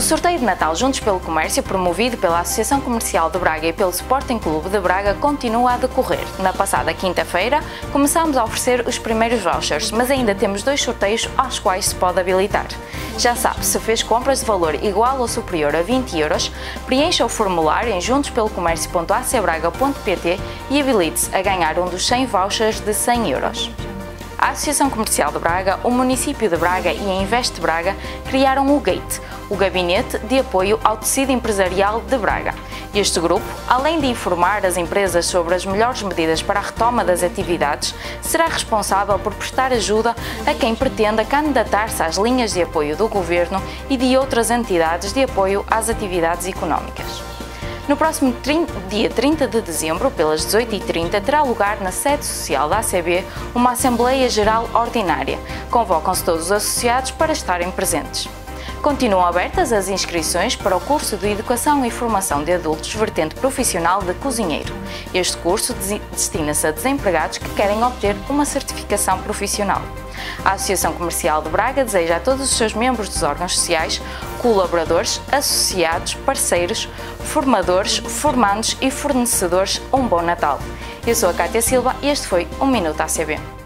sorteio de Natal Juntos pelo Comércio, promovido pela Associação Comercial de Braga e pelo Sporting Clube de Braga, continua a decorrer. Na passada quinta-feira, começámos a oferecer os primeiros vouchers, mas ainda temos 2 sorteios aos quais se pode habilitar. Já sabe, se fez compras de valor igual ou superior a 20 euros, preencha o formulário em juntospelocomercio.acbraga.pt e habilite-se a ganhar um dos 100 vouchers de 100 euros. A Associação Comercial de Braga, o Município de Braga e a Invest Braga criaram o GATE, o Gabinete de Apoio ao Tecido Empresarial de Braga. Este grupo, além de informar as empresas sobre as melhores medidas para a retoma das atividades, será responsável por prestar ajuda a quem pretenda candidatar-se às linhas de apoio do Governo e de outras entidades de apoio às atividades económicas. No próximo dia 30 de dezembro, pelas 18h30, terá lugar na sede social da ACB uma Assembleia Geral Ordinária. Convocam-se todos os associados para estarem presentes. Continuam abertas as inscrições para o curso de Educação e Formação de Adultos vertente profissional de cozinheiro. Este curso destina-se a desempregados que querem obter uma certificação profissional. A Associação Comercial de Braga deseja a todos os seus membros dos órgãos sociais, colaboradores, associados, parceiros, formadores, formandos e fornecedores um bom Natal. Eu sou a Cátia Silva e este foi o Minuto ACB.